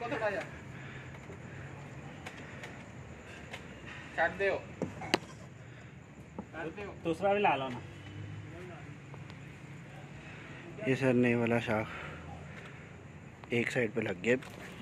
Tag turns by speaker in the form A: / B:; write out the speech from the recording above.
A: इसको थोड़ा जा काट दे
B: दूसरा भी ला लो ना।
C: ये सरने वाला शाख एक साइड पे लग गया।